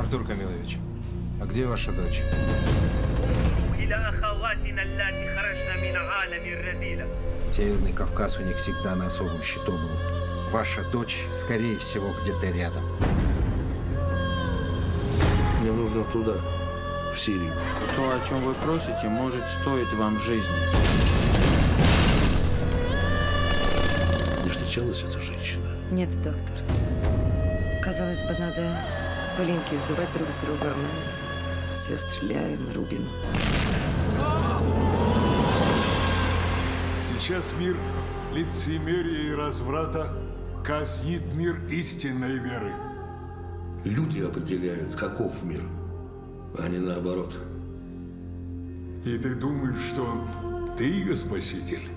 Артур Камилович, а где ваша дочь? Северный Кавказ у них всегда на особом счету был. Ваша дочь, скорее всего, где-то рядом. Мне нужно туда, в Сирию. То, о чем вы просите, может стоить вам жизни. Не встречалась эта женщина? Нет, доктор. Казалось бы, надо пылинки сдувать друг с друга. Мы все стреляем, рубим. Сейчас мир лицемерия и разврата казнит мир истинной веры. Люди определяют, каков мир, а не наоборот. И ты думаешь, что ты ее спаситель?